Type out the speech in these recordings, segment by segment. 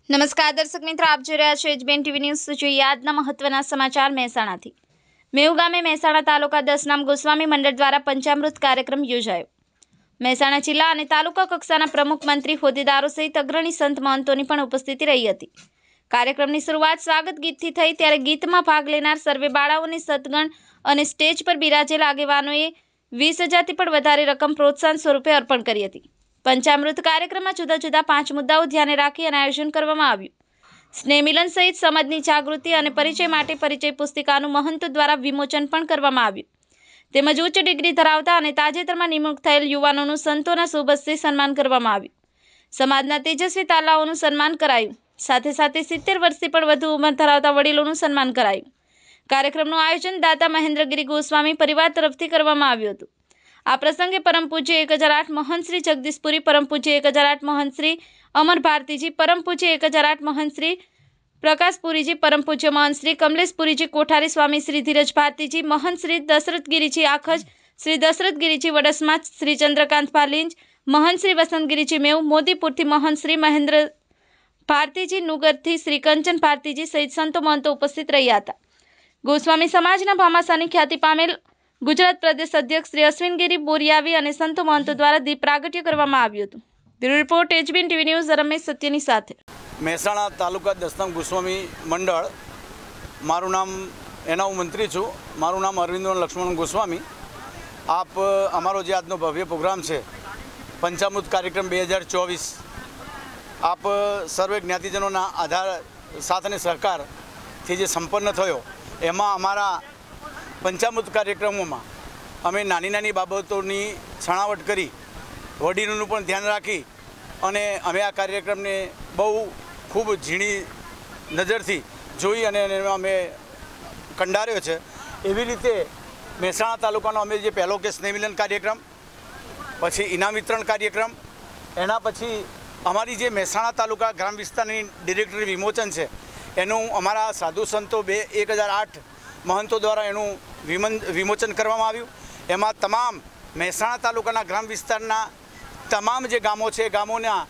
નમસ્કાર દર્શક મિત્રો, આપ જોઈ રહ્યા છો એચબીએન ટીવી ન્યૂઝ। જોઈએ આજના મહત્વના સમાચાર મહેસાણાથી। મેઉ ગામે મહેસાણા તાલુકા દસનામ ગોસ્વામી મંડળ દ્વારા પંચામૃત કાર્યક્રમ યોજાયો। મહેસાણા જિલ્લા અને તાલુકા કક્ષાના પ્રમુખ મંત્રી હોદ્દેદારો સહિત અગ્રણી સંત મહંતોની પણ ઉપસ્થિતિ રહી હતી। કાર્યક્રમની શરૂઆત સ્વાગત ગીતથી થઈ ત્યારે ગીતમાં ભાગ લેનાર સર્વે બાળાઓને સદગણ અને સ્ટેજ પર બિરાજેલા આગેવાનોએ 20,000થી પણ વધારે રકમ પ્રોત્સાહન સ્વરૂપે અર્પણ કરી હતી। પંચામૃત કાર્યક્રમમાં જુદા જુદા 5 મુદ્દાઓ ધ્યાને રાખી અને આયોજન કરવામાં આવ્યું। સ્નેહ મિલન સહિત સમાજની જાગૃતિ અને પરિચય માટે પરિચય પુસ્તિકાનું મહંતો દ્વારા વિમોચન પણ કરવામાં આવ્યું। તેમજ ઉચ્ચ ડિગ્રી ધરાવતા અને તાજેતરમાં નિમણૂક થયેલ યુવાનોનું સંતોના શુભ હસ્તે સન્માન કરવામાં આવ્યું। સમાજના તેજસ્વી તાલાઓનું સન્માન કરાયું। સાથે સાથે 70 વર્ષથી પણ વધુ ઉંમર ધરાવતા વડીલોનું સન્માન કરાયું। કાર્યક્રમનું આયોજન દાતા મહેન્દ્રગીરી ગોસ્વામી પરિવાર તરફથી કરવામાં આવ્યું હતું। આ પ્રસંગે પરમ પૂજ્ય 1008 મહંત શ્રી જગદીશપુરી, પરમ પૂજ્ય 1008 મહંત શ્રી અમર ભારતીજી, પરમ પૂજ્ય 1008 મહંત શ્રી પ્રકાશપુરીજી, પરમ પૂજ્ય મહંત શ્રી કમલેશપુરીજી કોઠારી, સ્વામી શ્રી ધીરજ ભારતીજી, મહંત શ્રી દશરથગીરીજી આખજ, શ્રી દશરથગીરીજી વડસમા, શ્રી ચંદ્રકાંત ભાલિંજ, મહંત શ્રી વસંતગીરીજી મેવ, મોદીપુરથી મહંત શ્રી મહેન્દ્ર ભારતીજી, નુગરથી શ્રી કંચન ભારતીજી સહિત સંતો મહંતો ઉપસ્થિત રહ્યા હતા। ગોસ્વામી સમાજના ભામાશાની ખ્યાતિ પામેલ ગુજરાત પ્રદેશ અધ્યક્ષ શ્રી અશ્વિનગીરી બોરિયાવી અને સંતો મહંતો દ્વારા દીપ પ્રાગટ્ય કરવામાં આવ્યું હતું। Bureau report HBN TV news, Ramesh સત્યની સાથે। મહેસાણા તાલુકા દસનામ ગોસ્વામી મંડળ, મારું નામ એના હું મંત્રી છું। મારું નામ અરવિંદ લક્ષ્મણ ગોસ્વામી। આપ અમારો જે આજનો ભવ્ય પ્રોગ્રામ છે પંચામૃત કાર્યક્રમ 2024, આપ સર્વે જ્ઞાતિજનોના આધાર સાથ અને સહકારથી જે સંપન્ન થયો, એમાં અમારા પંચામૃત કાર્યક્રમોમાં અમે નાની નાની બાબતોની છણાવટ કરી, વડીલોનું પણ ધ્યાન રાખી અને અમે આ કાર્યક્રમને બહુ ખૂબ ઝીણી નજરથી જોઈ અને અમે કંડાર્યો છે। એવી રીતે મહેસાણા તાલુકાનો અમે જે પહેલો કે સ્નેહ મિલન કાર્યક્રમ, પછી ઇનામ વિતરણ કાર્યક્રમ, એના પછી અમારી જે મહેસાણા તાલુકા ગ્રામ વિસ્તારની ડિરેક્ટરી વિમોચન છે, એનું અમારા સાધુ સંતો 1008 મહંતો દ્વારા એનું વિમોચન કરવામાં આવ્યું। એમાં તમામ મહેસાણા તાલુકાના ગ્રામ વિસ્તારના તમામ જે ગામો છે, ગામોના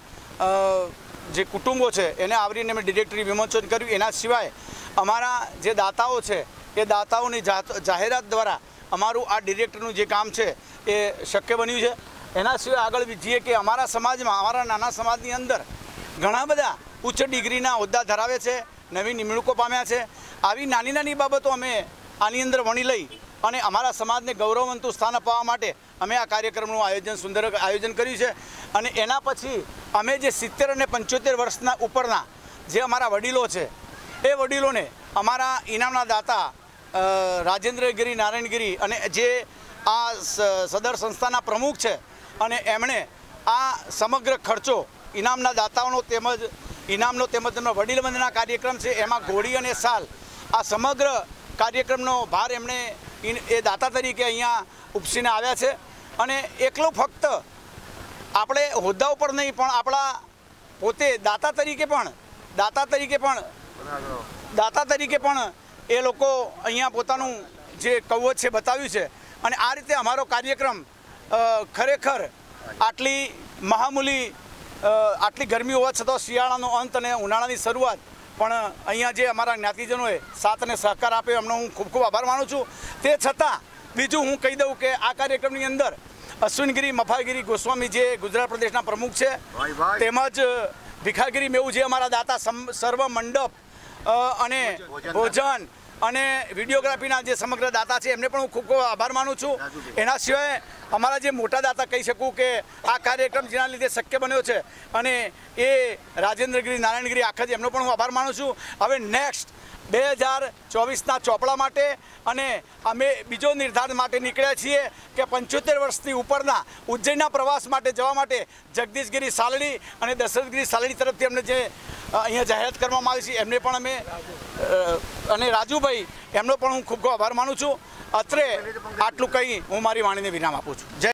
જે કુટુંબો છે, એને આવરીને અમે ડિરેક્ટરી વિમોચન કર્યું। એના સિવાય અમારા જે દાતાઓ છે, એ દાતાઓની જાહેરાત દ્વારા અમારું આ ડિરેક્ટરનું જે કામ છે એ શક્ય બન્યું છે। એના સિવાય આગળ જઈએ કે અમારા સમાજમાં, અમારા નાના સમાજની અંદર ઘણા બધા ઉચ્ચ ડિગ્રીના હોદ્દા ધરાવે છે, નવી નિમણૂકો પામ્યા છે। આવી નાની નાની બાબતો અમે આની અંદર વણી લઈ અને અમારા સમાજને ગૌરવવંતું સ્થાન અપાવવા માટે અમે આ કાર્યક્રમનું સુંદર આયોજન કર્યું છે। અને એના પછી અમે જે 70 અને 75 વર્ષના ઉપરના જે અમારા વડીલો છે, એ વડીલોને અમારા ઇનામના દાતા રાજેન્દ્રગીરી નારાયણગીરી અને જે આ સદર સંસ્થાના પ્રમુખ છે, અને એમણે આ સમગ્ર ખર્ચો ઇનામના દાતાઓનો તેમજ તેમના વડીલ બંધના કાર્યક્રમ છે, એમાં ઘોડી અને સાલ, આ સમગ્ર કાર્યક્રમનો ભાર એમણે એ દાતા તરીકે અહીંયા ઉપસીને આવ્યા છે। અને એકલો ફક્ત આપણે હોદ્દા ઉપર નહીં, પણ આપણા પોતે દાતા તરીકે પણ એ લોકો અહીંયા પોતાનું જે કવચ છે બતાવ્યું છે। અને આ રીતે અમારો કાર્યક્રમ ખરેખર આટલી મહામૂલી, આટલી ગરમી હોવા છતાં શિયાળાનો અંત અને ઉનાળાની શરૂઆત પણ અહીંયા જે અમારા જ્ઞાતિજનોએ સાથ અને સહકાર આપ્યો, એમનો હું ખૂબ ખૂબ આભાર માનું છું। તે છતાં બીજું હું કહી દઉં કે આ કાર્યક્રમની અંદર અશ્વિનગીરી મફાગીરી ગોસ્વામી જે ગુજરાત પ્રદેશના પ્રમુખ છે, તેમજ ભીખાગીરી મેવું જે અમારા દાતા સર્વ મંડપ અને ભોજન અને વિડીયોગ્રાફીના જે સમગ્ર દાતા છે, એમને પણ હું ખૂબ ખૂબ આભાર માનું છું। એના સિવાય અમારા જે મોટા દાતા કહી શકું કે આ કાર્યક્રમ જેના લીધે શક્ય બન્યો છે, અને એ રાજેન્દ્રગીરી નારાયણગીરી આખજ, એમનો પણ હું આભાર માનું છું। હવે નેક્સ્ટ 2024ના ચોપડા માટે અને અમે બીજો નિર્ધાર માટે નીકળ્યા છીએ કે 75 વર્ષથી ઉપરના ઉજ્જૈનના પ્રવાસ માટે જવા માટે જગદીશગીરી સાલડી અને દશરથગીરી સાલડી તરફથી અમને જે અહીંયા જાહેરાત કરવામાં આવી છે, એમને પણ અમે અને રાજુભાઈ, એમનો પણ હું ખૂબ ખૂબ આભાર માનું છું। અત્રે આટલું કહી હું મારી વાણીને વિરામ આપું છું। જય